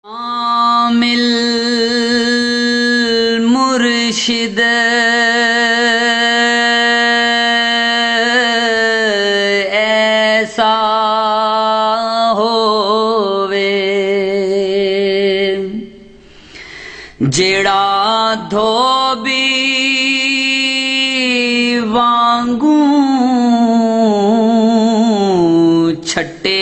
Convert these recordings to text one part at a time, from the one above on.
कामिल मुर्शिद ऐसा होवे जेड़ा धोबी वांगू छट्टे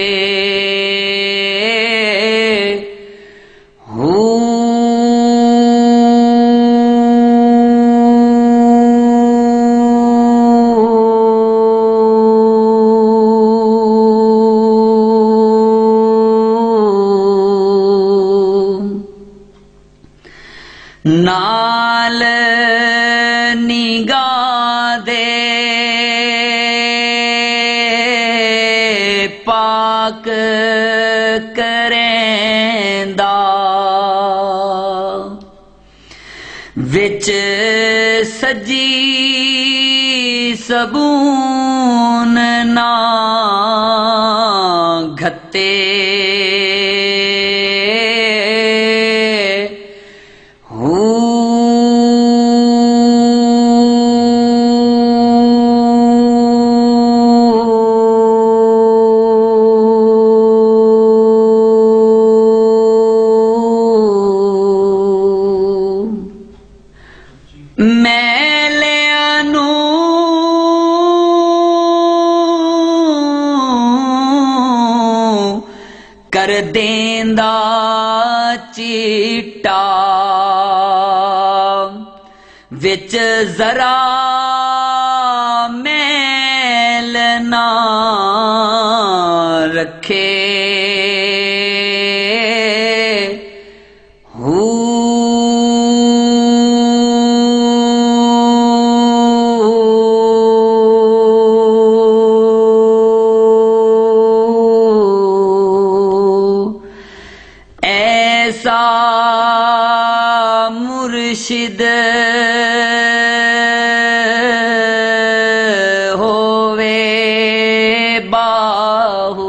नाल निगाह दे पाक करेंदा विच सजी सबून ना घते कर देंदा चीटा विच जरा मैल ना रखे ऐसा मुर्शिद होवे बाहू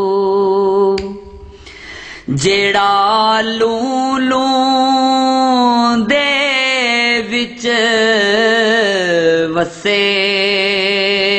जेड़ा लूं दे विच वसे